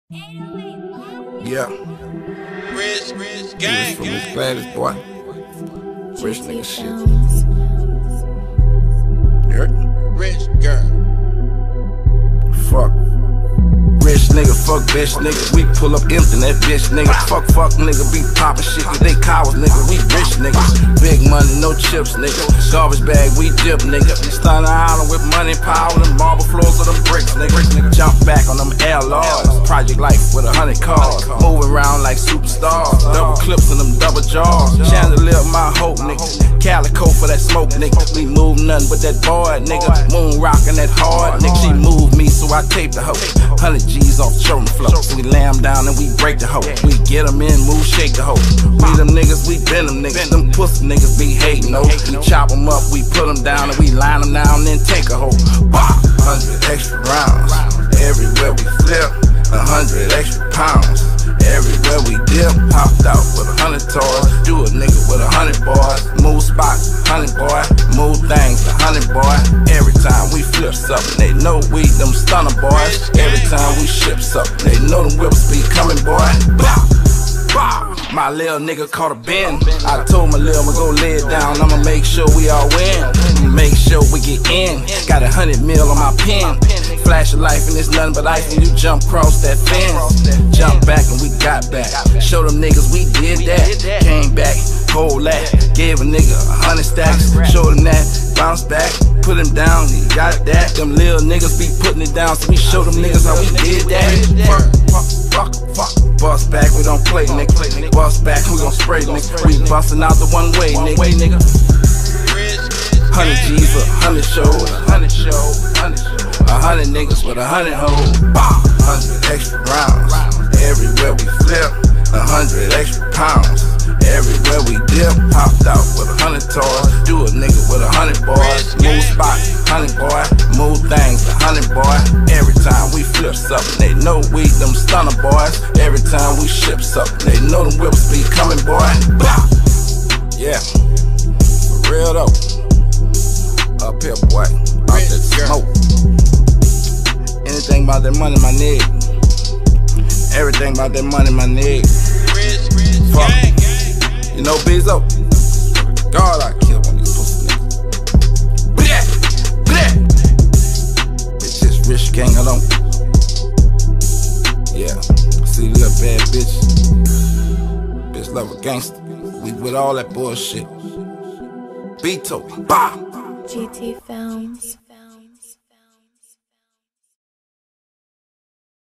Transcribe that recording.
Yeah. Rich gang, from Miss Gladys, boy. Rich nigga shit. You heard? rich girl. Fuck. Rich nigga, fuck bitch nigga. We pull up empty that bitch nigga. Fuck nigga, be poppin' shit. They cowards nigga, we rich niggas. Big money, no chips nigga. Garbage bag, we dip nigga. Stunner Island with money, power, them marble floors of them bricks nigga. Jump back on them LRs. Project Life with 100 cars. Moving around like superstars. Double clips and them double jaws. Chandelier, my hope nigga. Calico for that smoke nigga. We move nothing but that boy nigga. Moon rockin' that hard nigga. She moved me so I taped the hoe. 100 G's off showroom flow. So we lay 'em down and we break the hoe. We get 'em in, move, shake the hoe. We them niggas, we been them niggas. Them pussy niggas be hating, no. We chop 'em up, we put 'em down and we line 'em down and then take a hoe. 100 extra rounds. Everywhere we flip, 100 extra pounds. Everywhere we dip, hopped out with 100 toys. Do a nigga with 100 boys. Move spots, 100 boy. Move things, 100 boy. Every time we flip something, they know we them stunner boys. Every time we ship something, they know them whips be coming, boy. My little nigga caught a bend. I told my lil' I'ma go lay it down. I'ma make sure we all win. Make sure we get in. Got 100 mil on my pen. Flash of life and it's nothing but life when you jump across that fence. Jump back and we got back. Show them niggas we did that. Came back, whole that. Gave a nigga 100 stacks. Show them that, bounce back. Put him down, he got that. Them little niggas be putting it down, so we show them niggas how we did that. Fuck. Bust back, we don't play, nigga. Bust back, we gon' spray, nigga. We bustin' out the one way, nigga. 100 G's, 100 shows, 100 shows, 100 niggas with 100 hoes. 100 extra rounds. Everywhere we flip, 100 extra pounds. Everywhere we dip, popped out with 100 toys. Do a nigga with 100 boys. Move spots, 100 boy. Move things, 100 boy. Every time we flip something, they know we them stunner boys. Every time we ship something, they know them whips be coming, boy. Yeah, for real though. Up here, boy. Out that smoke. Anything about that money, my nigga. Everything about that money, my nigga. Fuck. You know Bezo? God, I kill one of these pussy niggas. Bitch, this rich gang, I don't. Yeah, see the little bad bitch. Bitch love a gangster. We with all that bullshit. Beto, bah! GT Films.